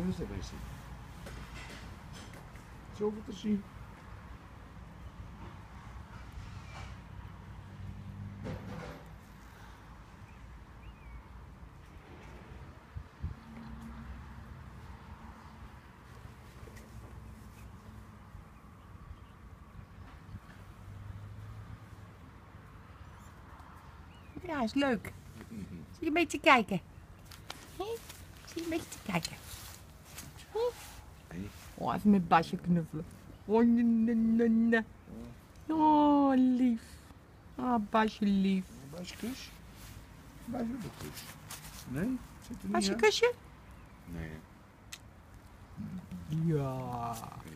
rustig wezen. Zoveel te zien. Ja, is leuk. Zie je een beetje te kijken? Hé? Zie je een beetje te kijken? Hé? Nee. Oh, even met Basje knuffelen. Oh, nee. Oh, lief. Ah, Basje lief. Basje kus? Basje de kus. Nee? Zit er niet Basje aan? kusje? Nee. Ja.